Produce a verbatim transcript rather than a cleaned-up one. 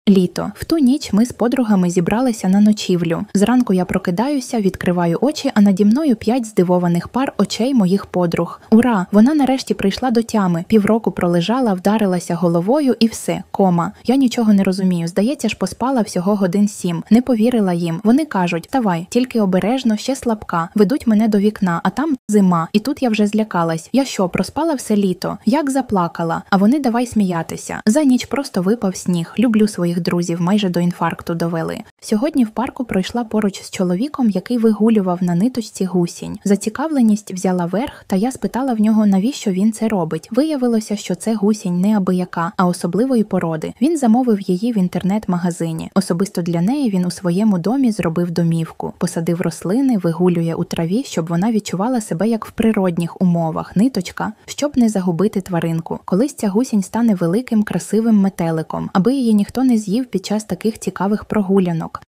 Літо. В ту ніч ми з подругами зібралися на ночівлю. Зранку я прокидаюся, відкриваю очі, а наді мною п'ять здивованих пар очей моїх подруг. Ура! Вона нарешті прийшла до тями. Півроку пролежала, вдарилася головою і все. Кома. Я нічого не розумію. Здається ж, поспала всього годин сім. Не повірила їм. Вони кажуть: "Давай, тільки обережно, ще слабка". Ведуть мене до вікна, а там зима. І тут я вже злякалась. Я що, проспала все літо? Як заплакала? А вони давай сміятися. За ніч просто випав сніг. Люблю своїх друзів, майже до інфаркту довели. Сьогодні в парку пройшла поруч з чоловіком, який вигулював на ниточці гусінь. Зацікавленість взяла верх, та я спитала в нього, навіщо він це робить. Виявилося, що це гусінь не абияка, а особливої породи. Він замовив її в інтернет-магазині. Особисто для неї він у своєму домі зробив домівку. Посадив рослини, вигулює у траві, щоб вона відчувала себе як в природних умовах. Ниточка, щоб не загубити тваринку. Колись ця гусінь стане великим, красивим метеликом, аби її ніхто не з'їв під час таких цікавих прогулянок.